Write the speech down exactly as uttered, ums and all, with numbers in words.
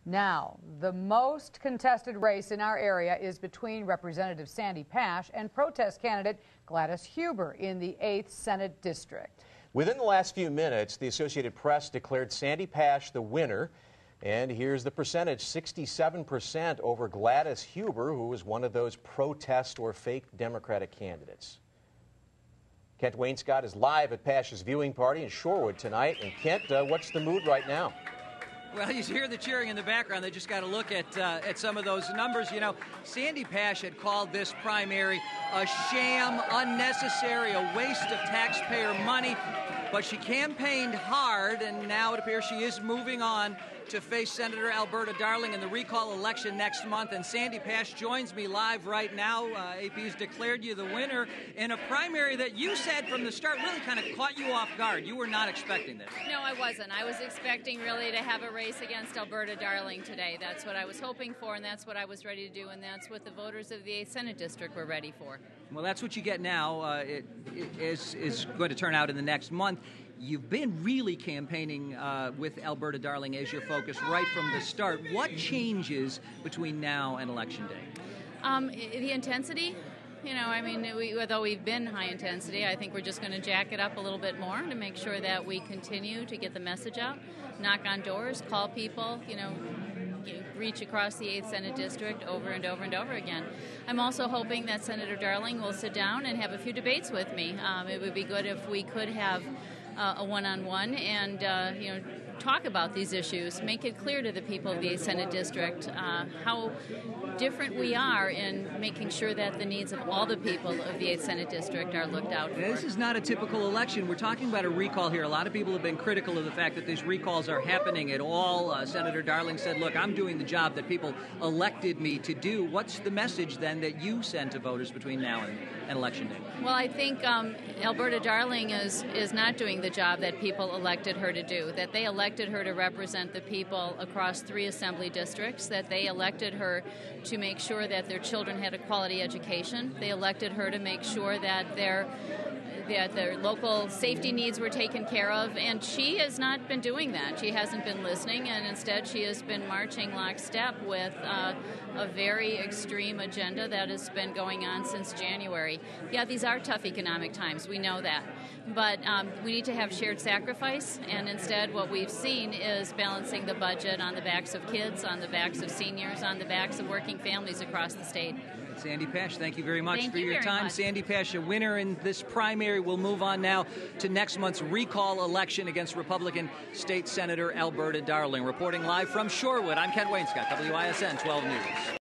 Now, the most contested race in our area is between Representative Sandra Pasch and protest candidate Gladys Huber in the eighth Senate District. Within the last few minutes, the Associated Press declared Sandra Pasch the winner. And here's the percentage, sixty-seven percent over Gladys Huber, who was one of those protest or fake Democratic candidates. Kent Wainscott is live at Pasch's viewing party in Shorewood tonight. And Kent, uh, what's the mood right now? Well, you hear the cheering in the background. They just got to look at uh, at some of those numbers. You know, Sandra Pasch had called this primary a sham, unnecessary, a waste of taxpayer money. But she campaigned hard, and now it appears she is moving on to face Senator Alberta Darling in the recall election next month. And Sandra Pasch joins me live right now. Uh, A P's declared you the winner in a primary that you said from the start really kind of caught you off guard. You were not expecting this. No, I wasn't. I was expecting really to have a race against Alberta Darling today. That's what I was hoping for, and that's what I was ready to do, and that's what the voters of the eighth Senate District were ready for. Well, that's what you get now. Uh, it, it is, is going to turn out in the next month. You've been really campaigning uh, with Alberta Darling as your focus right from the start. What changes between now and Election Day? Um, the intensity. You know, I mean, we, although we've been high intensity, I think we're just going to jack it up a little bit more to make sure that we continue to get the message out, knock on doors, call people, you know, reach across the eighth Senate District over and over and over again. I'm also hoping that Senator Darling will sit down and have a few debates with me. Um, it would be good if we could have uh, a one-on-one and, uh, you know, talk about these issues, make it clear to the people of the eighth Senate District uh, how different we are in making sure that the needs of all the people of the eighth Senate District are looked out for. This is not a typical election. We're talking about a recall here. A lot of people have been critical of the fact that these recalls are happening at all. Uh, Senator Darling said, look, I'm doing the job that people elected me to do. What's the message then that you send to voters between now and, and Election Day? Well, I think um, Alberta Darling is, is not doing the job that people elected her to do, that they elected her to represent the people across three assembly districts, that they elected her to make sure that their children had a quality education. They elected her to make sure that their that their local safety needs were taken care of, and she has not been doing that. She hasn't been listening, and instead she has been marching lockstep with uh, a very extreme agenda that has been going on since January. Yeah, these are tough economic times. We know that. But um, we need to have shared sacrifice, and instead what we've seen is balancing the budget on the backs of kids, on the backs of seniors, on the backs of working families across the state. Sandra Pasch, thank you very much thank for you your time. Much. Sandra Pasch, a winner in this primary. We'll move on now to next month's recall election against Republican State Senator Alberta Darling. Reporting live from Shorewood, I'm Kent Wainscott, W I S N twelve News.